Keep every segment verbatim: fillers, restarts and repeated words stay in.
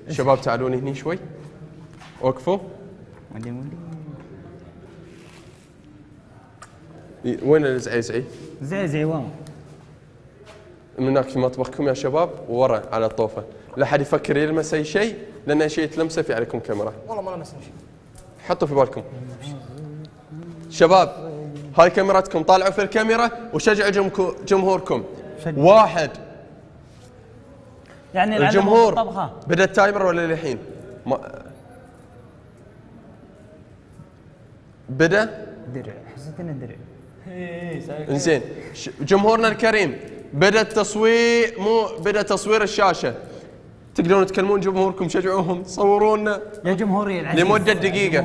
شباب تعالون هني شوي، وقفوا. وين الزعيزعي؟ زعيزعي وين؟ من هناك في مطبخكم يا شباب، ورا على الطوفه، لا حد يفكر يلمس اي شيء، لان اي شيء تلمسه في عليكم كاميرا. والله ما لمسنا شيء. حطوا في بالكم. شباب هاي كاميراتكم، طالعوا في الكاميرا وشجعوا جمهوركم. واحد. يعني الجمهور بدا التايمر ولا للحين؟ ما... بدا؟ درع، حسيت انه درع. انزين، جمهورنا الكريم بدا التصوير، مو بدا تصوير الشاشه. تقدرون تكلمون جمهوركم، شجعوهم، صورونا يا جمهوري العزيز لمده دقيقه.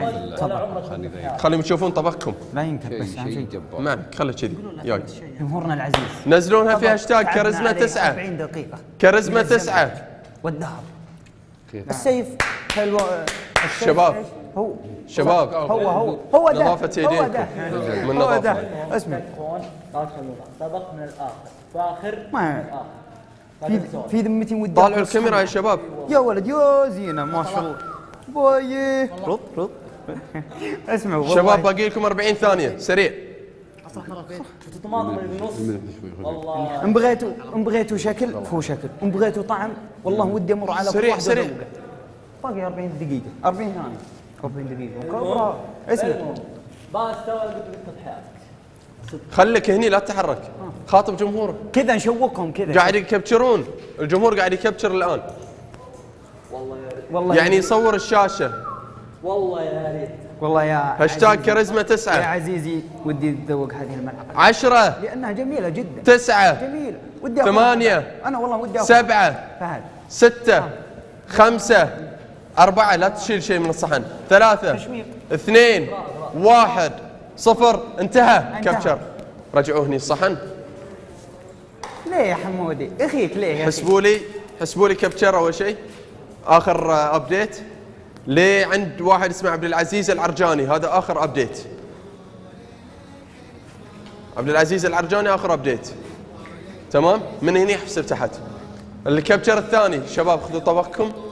خليهم يشوفون طبخكم. لا يمكن بس شيء جبار. ما خله كذي. ياي جمهورنا العزيز نزلونها في هاشتاج كاريزما تسعة. أربعين دقيقة كاريزما تسعة والذهب. السيف حلو. شباب هو شباب هو هو هو ده نظافة هو يدينكم. ده من هو ده. نظافة. اسمع، لا تخلونا طبق من الاخر، فاخر ما في في ذمتي ودي طالعوا الكاميرا يا شباب. يا ولد يا زينه ما شاء الله. باي رد رد. اسمعوا شباب باقي لكم أربعين ثانية، سريع. شفت الطماطم اللي بالنص والله. ان بغيتوا ان بغيتوا شكل فهو شكل، ان بغيتوا طعم والله ودي امر على سريع سريع. باقي أربعين دقيقة، أربعين ثانية، أربعين دقيقة. اسمع باستا قد قلت بحياتك. خليك هني لا تتحرك، خاطب جمهورك. كذا نشوقهم كذا. قاعد يكبتشرون، الجمهور قاعد يكبتشر الآن. والله يا ريت. والله يعني يصور الشاشة. والله يا ريت. والله يا هاشتاج كاريزما يا تسعة. عزيزي ودي اتذوق هذه الملعقة عشرة. لأنها جميلة جدا. تسعة. جميلة. ودي أخذها. ثمانية. أنا والله ودي أخذها. سبعة. فهد. ستة. خمسة. أربعة. لا تشيل شيء من الصحن. ثلاثة. تشويق. اثنين. واحد. صفر. انتهى. انتهى. كابتشر. رجعوا هني الصحن. ليه يا حمودي؟ اخيك ليه يا حسبوا لي حسبوا لي كابتشر اول شيء. اخر ابديت ليه عند واحد اسمه عبد العزيز العرجاني، هذا اخر ابديت. عبد العزيز العرجاني اخر ابديت. تمام؟ من هني احسب تحت. الكابتشر الثاني شباب خذوا طبقكم.